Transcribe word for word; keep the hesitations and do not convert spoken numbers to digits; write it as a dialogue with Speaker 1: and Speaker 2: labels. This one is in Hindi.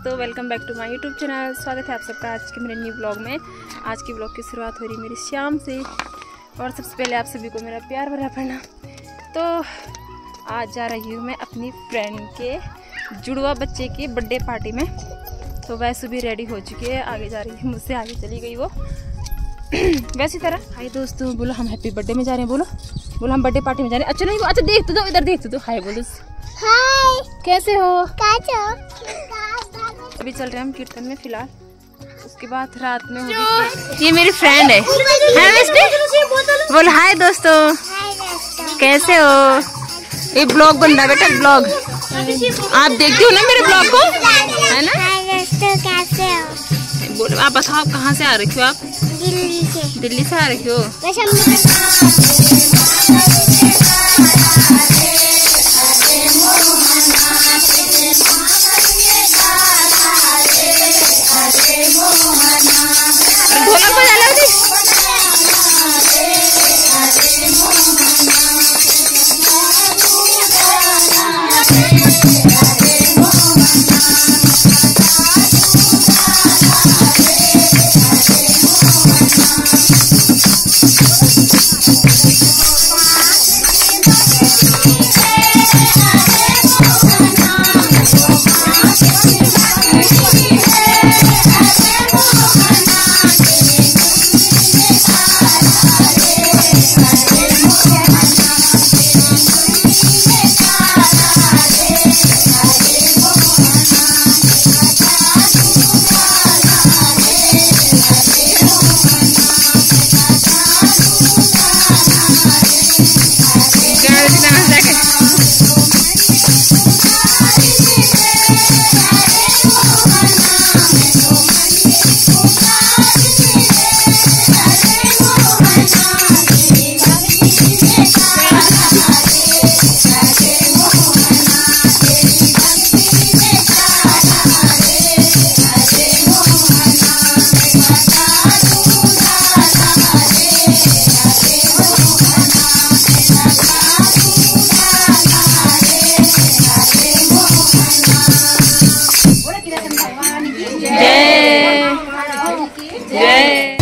Speaker 1: दोस्तों, welcome back to my YouTube channel. स्वागत है आप सबका आज के मेरे न्यू ब्लॉग में। आज की ब्लॉग की शुरुआत हो रही मेरी शाम से और सबसे पहले आप सभी को मेरा प्यार भरा प्रणाम। तो आज जा रही हूँ मैं अपनी फ्रेंड के जुड़वा बच्चे की बर्थडे पार्टी में। तो वैसे भी रेडी हो चुकी है, आगे जा रही है, मुझसे आगे चली गई वो। वैसी तरह हाय दोस्तों बोलो, हम हैप्पी बर्थडे में जा रहे हैं। बोलो बोलो हम बर्थडे पार्टी में जा रहे हैं। अच्छा नहीं, अच्छा देख तो दो, इधर देख तो दो। हाय बोलो।
Speaker 2: हाय,
Speaker 1: कैसे हो?
Speaker 2: कैसे हो?
Speaker 1: अभी चल रहे हैं हम कीर्तन में फिलहाल, उसके बाद रात में होगी। ये मेरी फ्रेंड है। बोल हाय दोस्तों, कैसे हो? ये ब्लॉग बन रहा है बेटा, ब्लॉग आप देखती हो ना मेरे ब्लॉग को, है ना?
Speaker 2: हाय दोस्तों, कैसे हो?
Speaker 1: बोलो आप बताओ, आप कहाँ से आ रही हो? आप
Speaker 2: दिल्ली से।
Speaker 1: दिल्ली से आ रही हो? ढोलक बजा लो जी। जय जय